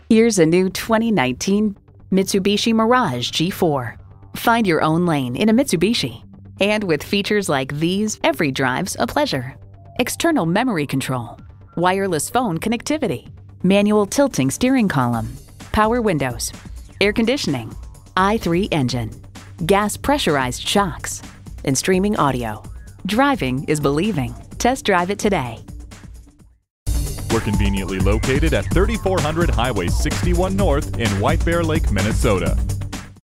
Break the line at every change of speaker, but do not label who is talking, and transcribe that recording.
Here's a new 2019 Mitsubishi Mirage G4. Find your own lane in a Mitsubishi. And with features like these, every drive's a pleasure. External memory control, wireless phone connectivity, manual tilting steering column, power windows, air conditioning, i3 engine, gas pressurized shocks, and streaming audio. Driving is believing. Test drive it today.
We're conveniently located at 3400 Highway 61 North in White Bear Lake, Minnesota.